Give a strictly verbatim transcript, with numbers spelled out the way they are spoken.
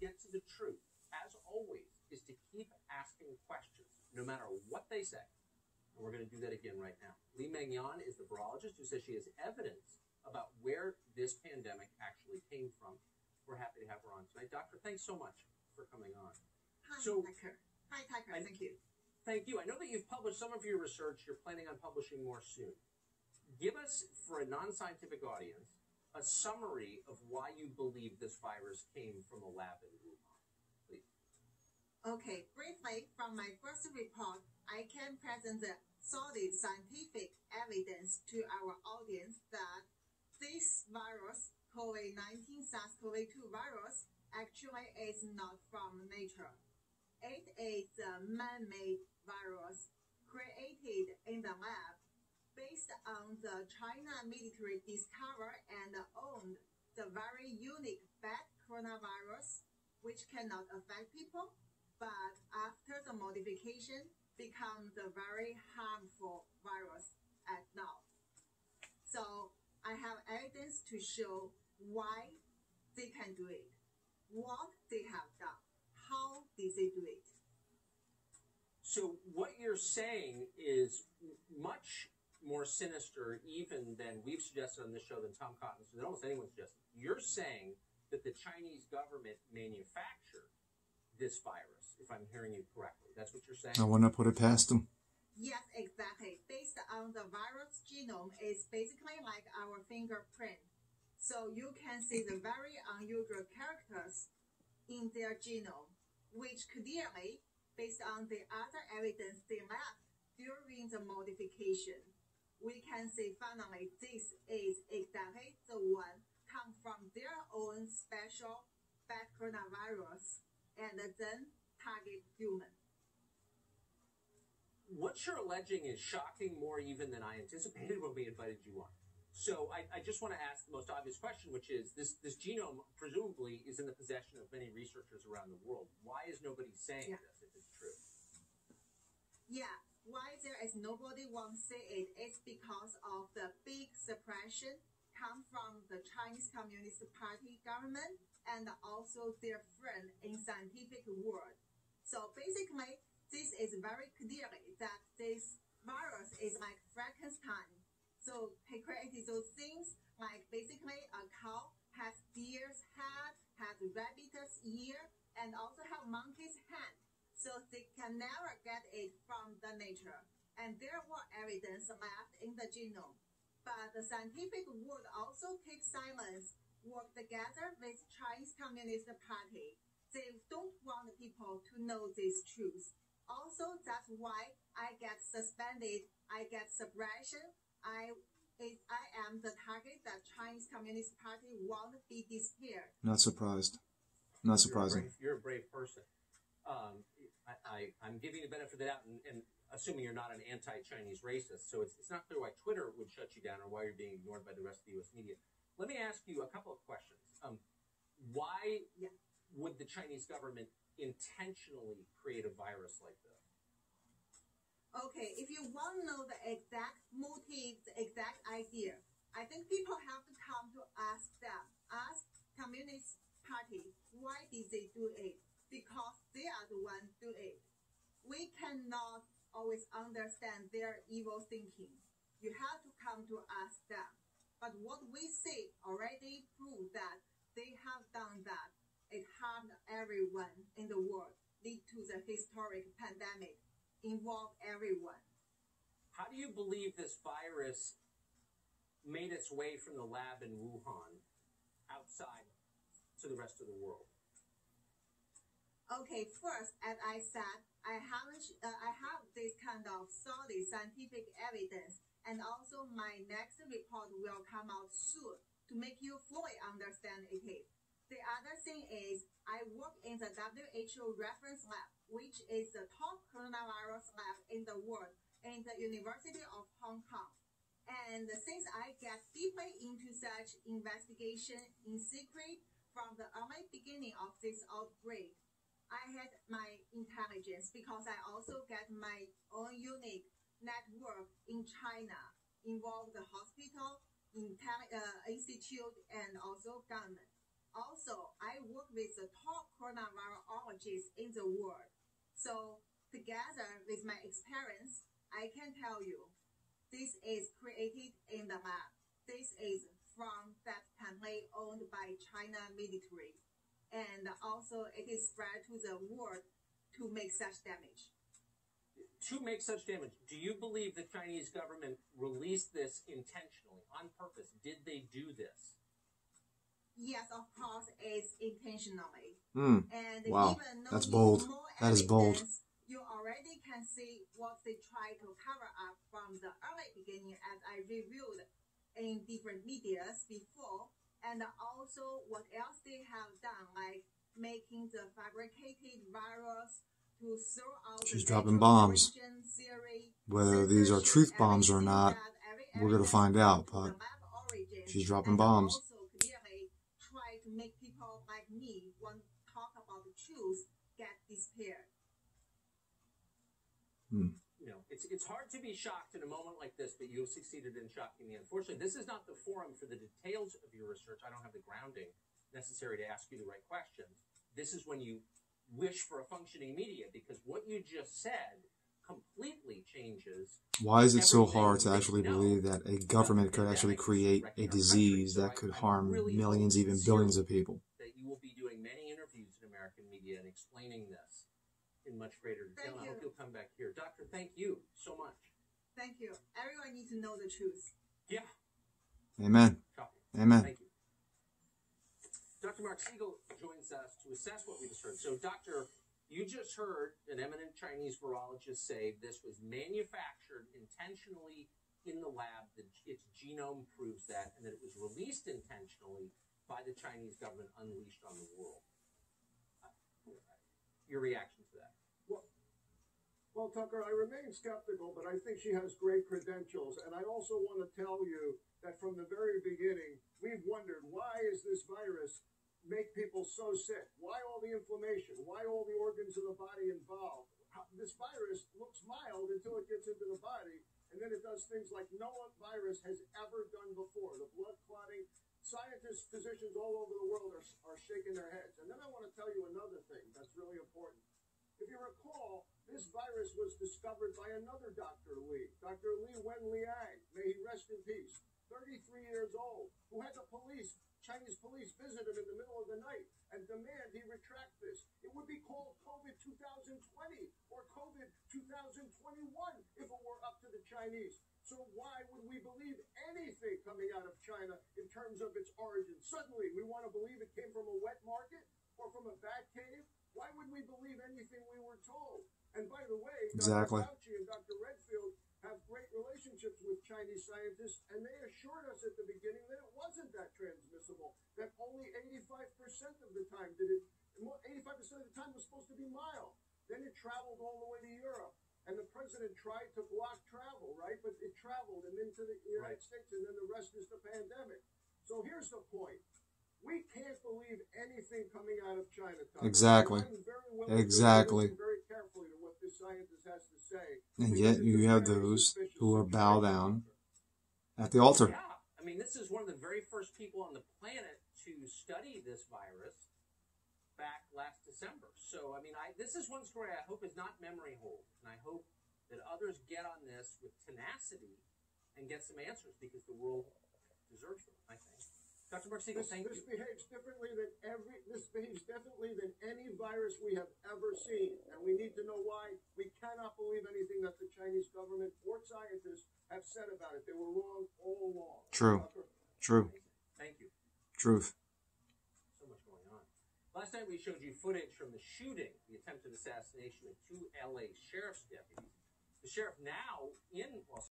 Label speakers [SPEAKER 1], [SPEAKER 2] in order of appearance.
[SPEAKER 1] get to the truth, as always, is to keep asking questions, no matter what they say. And we're going to do that again right now. Li Mengyan is the virologist who says she has evidence about where this pandemic actually came from. We're happy to have her on tonight. Doctor, thanks so much for coming on.
[SPEAKER 2] Hi,
[SPEAKER 1] so,
[SPEAKER 2] Tucker. Hi, Tucker.
[SPEAKER 1] I,
[SPEAKER 2] Thank you.
[SPEAKER 1] Thank you. I know that you've published some of your research. You're planning on publishing more soon. Give us, for a non-scientific audience, a summary of why you believe this virus came from a lab in Wuhan, please.
[SPEAKER 2] Okay, briefly, from my first report, I can present the solid scientific evidence to our audience that this virus, COVID nineteen SARS-CoV two virus, actually is not from nature. It is a man-made virus created in the lab based on the China military discovered and owned the very unique bat coronavirus, which cannot affect people, but after the modification, become the very harmful virus at now. So I have evidence to show why they can do it, what they have done, how did they do it.
[SPEAKER 1] So what you're saying is much more sinister even than we've suggested on this show, than Tom Cotton, than almost anyone suggested. You're saying that the Chinese government manufactured this virus, if I'm hearing you correctly. That's what you're saying?
[SPEAKER 3] I want to put it past them.
[SPEAKER 2] Yes, exactly. Based on the virus genome, it's basically like our fingerprint. So you can see the very unusual characters in their genome, which clearly, based on the other evidence they left during the modification, we can say finally this is exactly the one come from their own special bat coronavirus and then target human.
[SPEAKER 1] What you're alleging is shocking more even than I anticipated when we invited you on. So I, I just want to ask the most obvious question, which is this, this genome presumably is in the possession of many researchers around the world. Why is nobody saying
[SPEAKER 2] yeah.
[SPEAKER 1] this if it's true?
[SPEAKER 2] Yeah. Why there is nobody won't say it is because of the big suppression come from the Chinese Communist Party government and also their friend in scientific world. So basically, this is very clearly that this virus is like Frankenstein. So he created those things like basically a cow has deer's head, has rabbit's ear, and also have monkey's hand. So they can never get it from the nature. And there were evidence left in the genome. But the scientific world also take silence, work together with Chinese Communist Party. They don't want people to know this truth. Also, that's why I get suspended, I get suppression, I it, I am the target that Chinese Communist Party want to be disappeared.
[SPEAKER 3] Not surprised. Not surprising.
[SPEAKER 1] You're a brave, you're a brave person. Um, I, I, I'm giving you the benefit of the doubt and, and assuming you're not an anti-Chinese racist, so it's, it's not clear why Twitter would shut you down or why you're being ignored by the rest of the U S media. Let me ask you a couple of questions. Um, why
[SPEAKER 2] yeah.
[SPEAKER 1] would the Chinese government intentionally create a virus like this?
[SPEAKER 2] Okay, if you want to know the exact motive, the exact idea, I think people have to come to ask them, ask Communist Party, why did they do it? Because they are the ones do it. We cannot always understand their evil thinking. You have to come to ask them. But what we see already proves that they have done that. It harmed everyone in the world, lead to the historic pandemic, involve everyone.
[SPEAKER 1] How do you believe this virus made its way from the lab in Wuhan outside to the rest of the world?
[SPEAKER 2] Okay, first, as I said, I haven't. Uh, I have this kind of solid scientific evidence, and also my next report will come out soon to make you fully understand it. The other thing is, I work in the W H O reference lab, which is the top coronavirus lab in the world, in the University of Hong Kong. And since I get deeply into such investigation in secret from the early beginning of this outbreak, I had my intelligence because I also get my own unique network in China, involve the hospital, intel, uh, institute, and also government. Also, I work with the top coronavirologists in the world. So together with my experience, I can tell you, this is created in the lab. This is from that template owned by China military. And also it is spread to the world to make such damage.
[SPEAKER 1] To make such damage, do you believe the Chinese government released this intentionally, on purpose? Did they do this?
[SPEAKER 2] Yes, of course, it's intentionally.
[SPEAKER 3] Mm.
[SPEAKER 2] And
[SPEAKER 3] Wow,
[SPEAKER 2] even
[SPEAKER 3] that's
[SPEAKER 2] knowing
[SPEAKER 3] bold.
[SPEAKER 2] more
[SPEAKER 3] That is bold.
[SPEAKER 2] evidence, you already can see what they try to cover up from the early beginning, as I reviewed in different medias before, and also what else they have done, like making the fabricated virus to throw out
[SPEAKER 3] She's
[SPEAKER 2] the
[SPEAKER 3] dropping
[SPEAKER 2] natural
[SPEAKER 3] bombs.
[SPEAKER 2] origin theory,
[SPEAKER 3] Whether these are truth bombs or not, we're going to find out, but she's dropping bombs.
[SPEAKER 2] Also clearly try to make people like me, when talk about the truth, get disappeared.
[SPEAKER 3] Hmm.
[SPEAKER 1] You know, it's it's hard to be shocked in a moment like this, but you have succeeded in shocking me. Unfortunately, this is not the forum for the details of your research. I don't have the grounding necessary to ask you the right questions. This is when you wish for a functioning media, because what you just said completely changes.
[SPEAKER 3] Why is it so
[SPEAKER 1] everything
[SPEAKER 3] hard to
[SPEAKER 1] that
[SPEAKER 3] actually
[SPEAKER 1] you know
[SPEAKER 3] believe that a government could actually create a disease that could harm millions, even billions of people?
[SPEAKER 1] That you will be doing many interviews in American media and explaining this in much greater detail.
[SPEAKER 2] Thank
[SPEAKER 1] I hope
[SPEAKER 2] you.
[SPEAKER 1] you'll come back here. Doctor, thank you so much.
[SPEAKER 2] Thank you. Everyone needs to know the truth.
[SPEAKER 1] Yeah.
[SPEAKER 3] Amen.
[SPEAKER 1] Shocking.
[SPEAKER 3] Amen.
[SPEAKER 1] Thank you. Doctor Mark Siegel joins us to assess what we just heard. So, Doctor, you just heard an eminent Chinese virologist say this was manufactured intentionally in the lab, that its genome proves that, and that it was released intentionally by the Chinese government, unleashed on the world. Uh, your reaction to that?
[SPEAKER 4] Well, well, Tucker, I remain skeptical, but I think she has great credentials. And I also want to tell you that from the very beginning, we've wondered, why is this virus make people so sick? Why all the inflammation? Why all the organs of the body involved? How, this virus looks mild until it gets into the body, and then it does things like no virus has ever done before. The blood clotting. Scientists, physicians all over the world are, are shaking their heads. And then I want to tell you another thing that's really important. If you recall, this virus was discovered by another Doctor Li, Doctor Li Wenliang, may he rest in peace, thirty-three years old, who had the police, Chinese police, visit him in the middle of the night and demand he retract this. It would be called COVID two thousand twenty or COVID two thousand twenty-one if it were up to the Chinese. So why would we believe anything coming out of China in terms of its origin? Suddenly, we want to believe it came from a wet market or from a bat cave? Why would we believe anything we were told? And by the way,
[SPEAKER 3] Exactly.
[SPEAKER 4] Doctor Fauci and Doctor Redfield have great relationships with Chinese scientists, and they assured us at the beginning that it wasn't that transmissible, that only eighty-five percent of the time did it, eighty-five percent of the time was supposed to be mild. Then it traveled all the way to Europe. And the president tried to block travel, right? But it traveled and into the United
[SPEAKER 1] Right.
[SPEAKER 4] States, and then the rest is the pandemic. So here's the point. We can't believe anything coming out of China, Tucker.
[SPEAKER 3] Exactly.
[SPEAKER 4] I'm very willing
[SPEAKER 3] Exactly.
[SPEAKER 4] to listen very carefully to what this scientist has to say.
[SPEAKER 3] And
[SPEAKER 4] because
[SPEAKER 3] yet
[SPEAKER 4] it's
[SPEAKER 3] you
[SPEAKER 4] a
[SPEAKER 3] have
[SPEAKER 4] very
[SPEAKER 3] those
[SPEAKER 4] suspicious
[SPEAKER 3] who are bow
[SPEAKER 4] situation,
[SPEAKER 3] down
[SPEAKER 4] Tucker.
[SPEAKER 3] at the altar.
[SPEAKER 1] Yeah. I mean, this is one of the very first people on the planet to study this virus back last December. So, I mean, I this is one story I hope is not memory hold. And I hope that others get on this with tenacity and get some answers, because the world deserves them, I think. Doctor Mark Siegel,
[SPEAKER 4] This,
[SPEAKER 1] thank
[SPEAKER 4] this
[SPEAKER 1] you.
[SPEAKER 4] behaves differently than every. This behaves differently than any virus we have ever seen, and we need to know why. We cannot believe anything that the Chinese government or scientists have said about it. They were wrong all along.
[SPEAKER 3] True. True.
[SPEAKER 1] Thank you.
[SPEAKER 3] Truth.
[SPEAKER 1] So much going on. Last night we showed you footage from the shooting, the attempted assassination of two L A sheriff's deputies. The sheriff now in Los